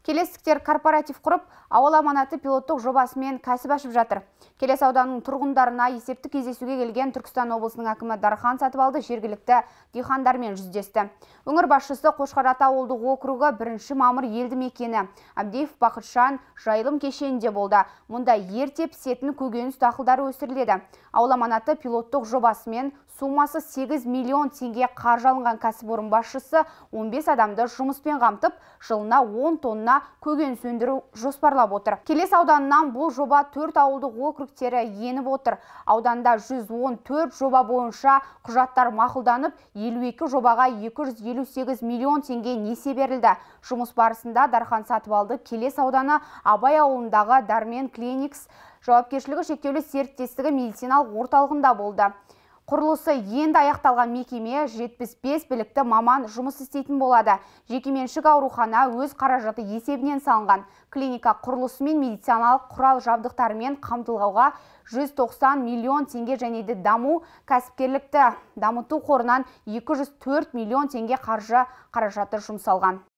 Келестіктер корпоратив құрып, ауыл аманаты пилоттық жобасымен кәсіп ашып жатыр. Келес ауданының тұрғындарына есептік кездесуге келген Түркістан облысының әкімі Дархан Сатыбалды жергілікті диқандармен жүздесті. Өңір басшысы Қошқар-Ата ауылдық округі 1 мамыр елді мекені Абдиев Бақытжан жайылым кешенінде болды. Мұнда ерте пісетін көкөніс дақылдары өсіріледі. Ауыл аманаты пилоттық жобасымен суммасы 8 миллион теңге қаржы алынған кәсіпорын басшысы 15 адамды жұмыспен қамтып, жылына 10 тонна көкөніс өндіру жоспарлап отыр. Келес ауданынан бұл жоба 4 ауылдық округтері еніп отыр. Ауданда 114 жоба бойынша құжаттар мақұлданып, 52 жобаға 258 миллион теңге несие берілді. Жұмыс барысында Дархан Сатыбалды Келес ауданы Абай ауылындағы Дармен Клиникс жауапкершілігі шектеулі серіктестігі медициналық орталығында болды. Құрылысы енді аяқталған мекеме 75 білікті маман жұмыс істейтін болады. Жекеменшік аурухана өз қаражаты есебінен салынған. Клиника құрылысы мен медициналық құрал жабдықтарымен қамтылғанға 190 миллион теңге және де даму кәсіпкерлікті дамыту қорынан 204 миллион теңге қаржы қаражаты жұмсалған.